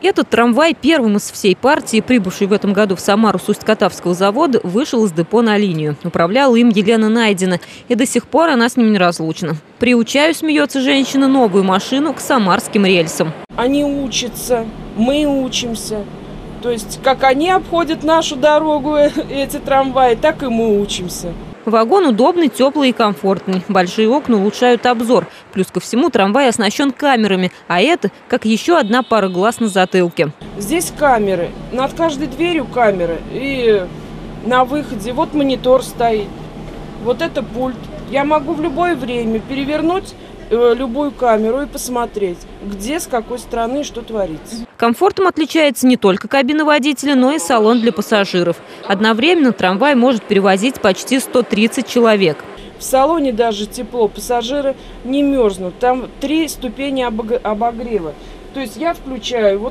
Этот трамвай, первым из всей партии, прибывший в этом году в Самару с Усть-Катавского завода, вышел из депо на линию. Управляла им Елена Найдина, и до сих пор она с ним неразлучна. «Приучаю», смеется женщина, новую машину к самарским рельсам. Они учатся, мы учимся. То есть, как они обходят нашу дорогу, эти трамваи, так и мы учимся. Вагон удобный, теплый и комфортный. Большие окна улучшают обзор. Плюс ко всему трамвай оснащен камерами, а это как еще одна пара глаз на затылке. Здесь камеры, над каждой дверью камеры. И на выходе вот монитор стоит, вот это пульт. Я могу в любое время перевернуть любую камеру и посмотреть, где, с какой стороны, что творится. Комфортом отличается не только кабина водителя, но и салон для пассажиров. Одновременно трамвай может перевозить почти 130 человек. В салоне даже тепло, пассажиры не мерзнут. Там 3 ступени обогрева. То есть я включаю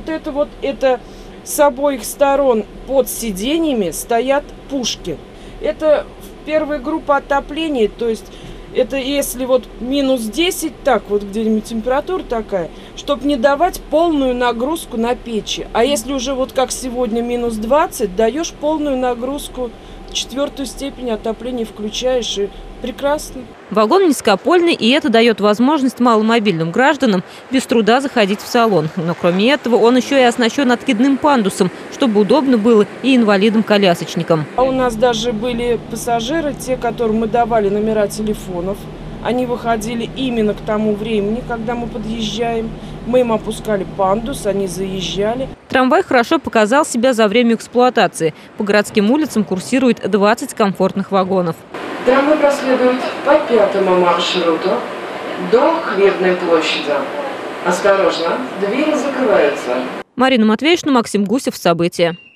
это с обоих сторон под сиденьями стоят пушки. Это первая группа отопления, то есть это если вот минус 10, так вот где-нибудь температура такая, чтобы не давать полную нагрузку на печи. А если уже вот как сегодня минус 20, даешь полную нагрузку, 4-ю степень отопления включаешь, и прекрасно. Вагон низкопольный, и это дает возможность маломобильным гражданам без труда заходить в салон. Но кроме этого он еще и оснащен откидным пандусом, чтобы удобно было и инвалидам-колясочникам. А у нас даже были пассажиры, те, которым мы давали номера телефонов. Они выходили именно к тому времени, когда мы подъезжаем. Мы им опускали пандус, они заезжали. Трамвай хорошо показал себя за время эксплуатации. По городским улицам курсирует 20 комфортных вагонов. Трамвай проследует по 5-му маршруту до Хлебной площади. Осторожно, двери закрываются. Марина Матвеевна, Максим Гусев. События.